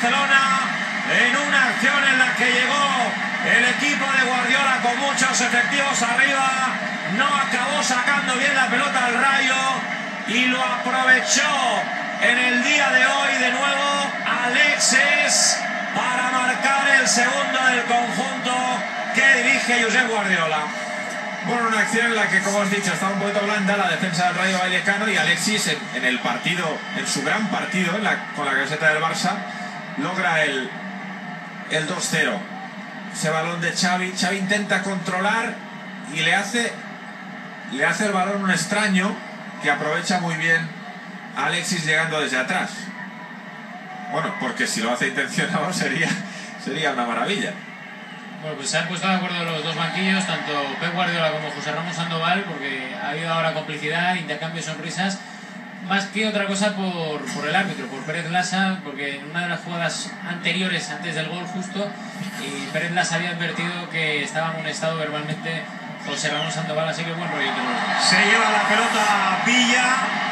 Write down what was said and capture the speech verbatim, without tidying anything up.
Barcelona en una acción en la que llegó el equipo de Guardiola con muchos efectivos arriba, no acabó sacando bien la pelota al Rayo y lo aprovechó en el día de hoy de nuevo Alexis para marcar el segundo del conjunto que dirige Josep Guardiola. Bueno, una acción en la que, como has dicho, estaba un poquito blanda la defensa del Rayo Vallecano y Alexis en, en el partido, en su gran partido en la, con la camiseta del Barça, logra el, el dos cero. Ese balón de Xavi, Xavi intenta controlar y le hace, le hace el balón un extraño que aprovecha muy bien a Alexis llegando desde atrás. Bueno, porque si lo hace intencionado sería, sería una maravilla. Bueno, pues se han puesto de acuerdo los dos banquillos, tanto Pep Guardiola como José Ramón Sandoval, porque ha habido ahora complicidad, intercambio de sonrisas, más que otra cosa por, por el árbitro, por Pérez Lasa, porque en una de las jugadas anteriores, antes del gol justo, y Pérez Lasa había advertido que estaba amonestado verbalmente José Ramón Sandoval, así que bueno rollo. Se lleva la pelota Villa.